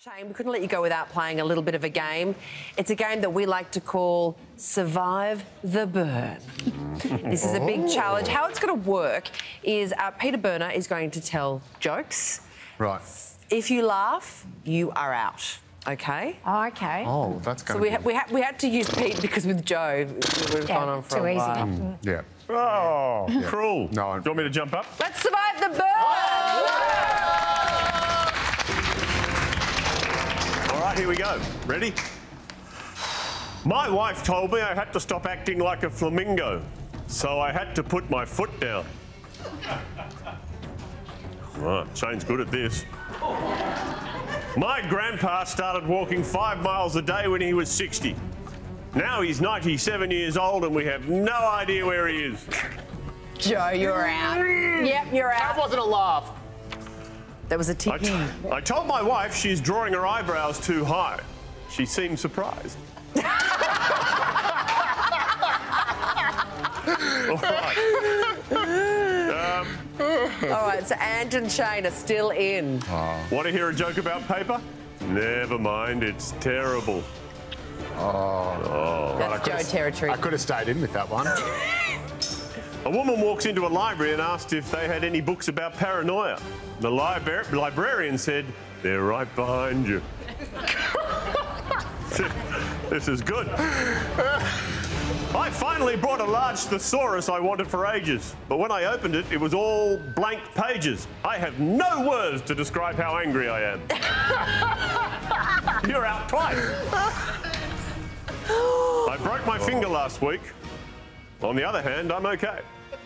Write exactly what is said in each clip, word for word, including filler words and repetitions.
Shane, we couldn't let you go without playing a little bit of a game. It's a game that we like to call Survive the Burn. This is a big challenge. How it's going to work is uh, Peter Burner is going to tell jokes. Right. If you laugh, you are out. Okay? Oh, okay. Oh, that's going so to we, be... ha we, ha we had to use Pete because with Joe, we've yeah, gone on for too a easy. while. Mm, yeah. Oh, Yeah. cruel. No, I'm... Do you want me to jump up? Let's survive the burn! All right, here we go. Ready? My wife told me I had to stop acting like a flamingo, so I had to put my foot down. Right, Shane's good at this. My grandpa started walking five miles a day when he was sixty. Now he's ninety-seven years old and we have no idea where he is. Joe, you're out. Yep, you're out. That wasn't a laugh. That was a I, ticky. t I told my wife she's drawing her eyebrows too high. She seemed surprised. All right. Um, All right, so Ant and Shane are still in. Oh. Want to hear a joke about paper? Never mind, it's terrible. Oh. That's Joe territory. I could have stayed in with that one. A woman walks into a library and asked if they had any books about paranoia. The libra librarian said, "They're right behind you." This is good. I finally brought a large thesaurus I wanted for ages, but when I opened it, it was all blank pages. I have no words to describe how angry I am. You're out twice. I broke my finger last week. On the other hand, I'm okay.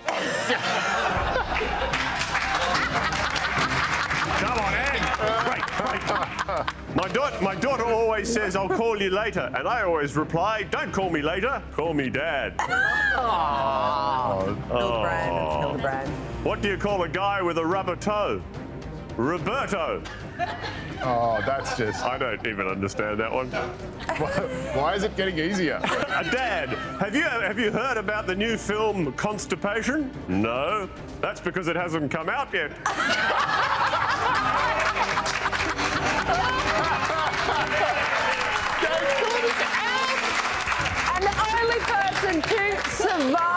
Come on, Anne. Great, great. My, da my daughter always says, "I'll call you later." And I always reply, "Don't call me later, call me Dad." Oh. Hildebrand, it's Hildebrand. What do you call a guy with a rubber toe? Roberto. Oh, that's just... I don't even understand that one. Why is it getting easier? Uh, Dad, have you, have you heard about the new film Constipation? No. That's because it hasn't come out yet. And the only person to survive